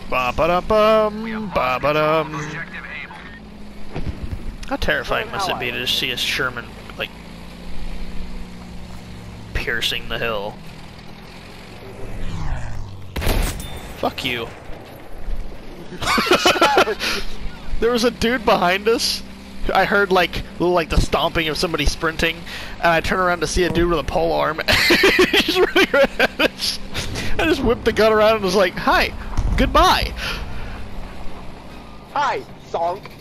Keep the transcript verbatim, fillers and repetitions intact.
Ba ba da bum, ba ba dum. How terrifying must it be to just see a Sherman like piercing the hill? Fuck you. There was a dude behind us. I heard like little like the stomping of somebody sprinting, and I turn around to see a dude with a pole arm. He's running right at us. I just whipped the gun around and was like, "Hi, goodbye." Hi, Zonk.